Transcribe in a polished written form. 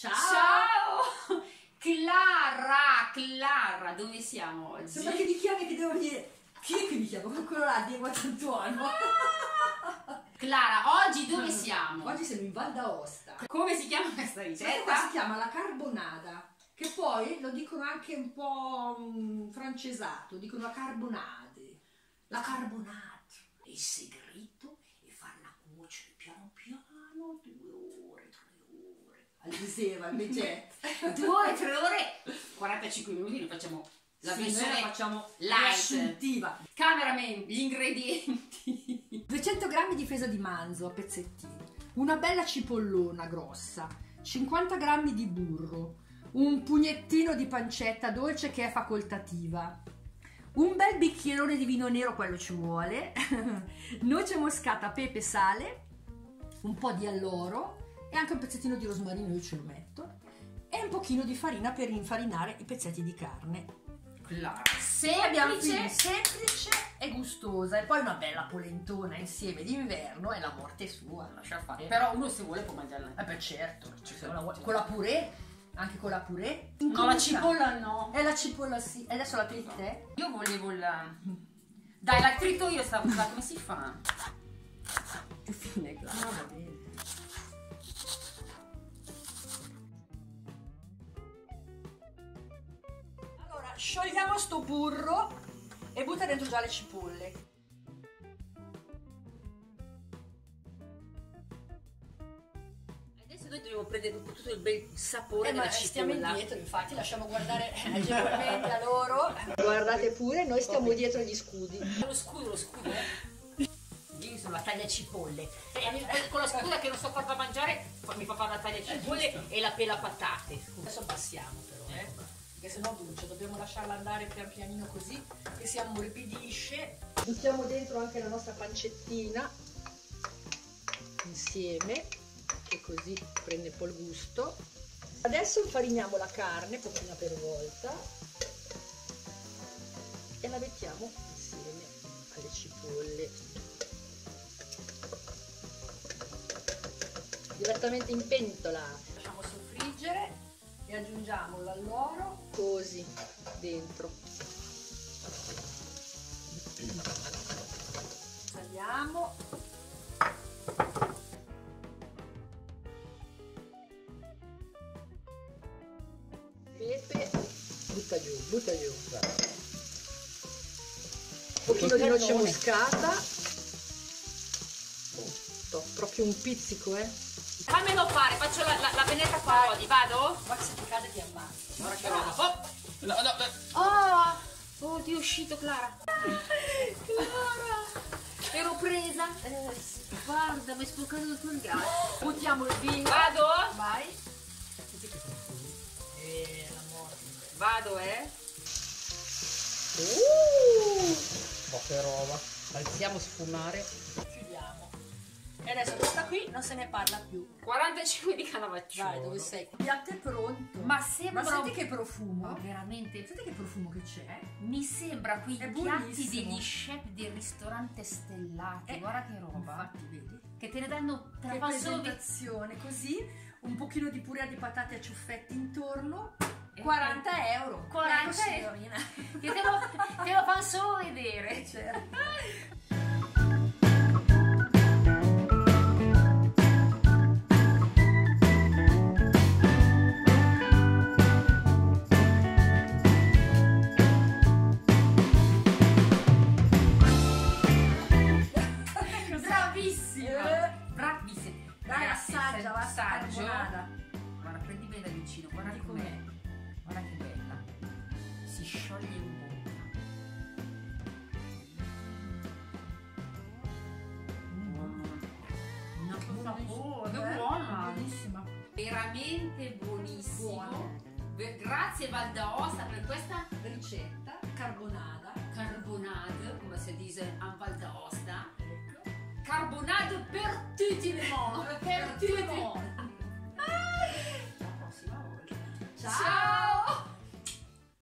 Ciao! Clara, dove siamo oggi? Sembra che mi chiami che devo dire. Chi è che mi chiama? Quello là, Diego Antuono. Clara, oggi dove siamo? Oggi siamo in Val d'Aosta. Come si chiama questa Questa ricetta? qua si chiama la carbonada, che poi lo dicono anche un po' francesato, dicono la carbonade. La carbonade. Il segreto è farla cuocere piano piano, 2 ore, 3 ore. Al invece 2 ore, 3 ore, 45 minuti, noi facciamo la versione facciamo light. asciuttiva. Cameraman, gli ingredienti. 200 g di fesa di manzo a pezzettini, una bella cipollona grossa, 50 g di burro, un pugnettino di pancetta dolce che è facoltativa, un bel bicchierone di vino nero, quello ci vuole, noce moscata, pepe, sale, un po' di alloro e anche un pezzettino di rosmarino, io ce lo metto, e un pochino di farina per infarinare i pezzetti di carne. Clara, semplice e gustosa, e poi una bella polentona insieme d'inverno e la morte sua, lascia fare. però uno se vuole può mangiarla. Beh certo, con la purè, anche con la purè. No, la cipolla no. La cipolla sì, e adesso la tiri te? Io volevo la... Dai, la trito io, come si fa? Più fine, Clara, va bene. Allora, sciogliamo sto burro e butta dentro già le cipolle. Adesso noi dobbiamo prendere tutto il bel sapore della Ma stiamo cipolla. indietro, infatti, lasciamo guardare agevolmente a loro. Guardate pure, noi stiamo dietro agli scudi. Lo scudo, io sono la taglia cipolle. Con la scuda che non so farla mangiare, mi fa fare la taglia cipolle e la pela patate. Adesso passiamo però, perché sennò brucia, dobbiamo lasciarla andare pian pianino così, che si ammorbidisce. Buttiamo dentro anche la nostra pancettina insieme, che così prende un po' il gusto. Adesso infariniamo la carne, pochina per volta, e la mettiamo insieme alle cipolle. Direttamente in pentola. Lasciamo soffriggere e aggiungiamo l'alloro così dentro. Saliamo. Pepe, butta giù, butta giù. Un pochino di noce moscata. Proprio un pizzico, Fammelo fare, faccio la pennetta parodi, vado? Ma se ti cade ti ammazzi. Ora che vado. Oh, oh, ti è uscito, Clara. Clara! Ero presa. Guarda, mi è sporcato tutto il gas. Buttiamo il vino. Vado? Vai. La morte. Vado, Poca roba. Alziamo sfumare. Chiudiamo. E adesso questa qui non se ne parla più. 45 di Canavacciolo. Dai, dove sei? Il piatto è pronto. Ma sembra... Ma senti che profumo? Ma veramente... Senti che profumo che c'è? Mi sembra quei È piatti buonissimo. degli chef del ristorante stellato. Guarda che roba. Infatti, vedi? Che te ne danno... Te la Che fanno solo... presentazione, così, un pochino di purè di patate a ciuffetti intorno, 40 euro. 40 signorina. Che te lo fanno solo vedere. Certo. Bravissima. Dai, assaggia, va, assaggio. carbonada. Guarda, prendi bene da vicino, guarda com'è. Guarda che bella. Si scioglie in bocca. Che buona. Buonissima. Veramente buonissimo. Buono. Grazie Val d'Aosta per questa Ricetta carbonada. carbonade, come si dice a Val d'Aosta. Carbonade per tutti le mondi. Per tutti i mondi. La prossima volta. Ciao.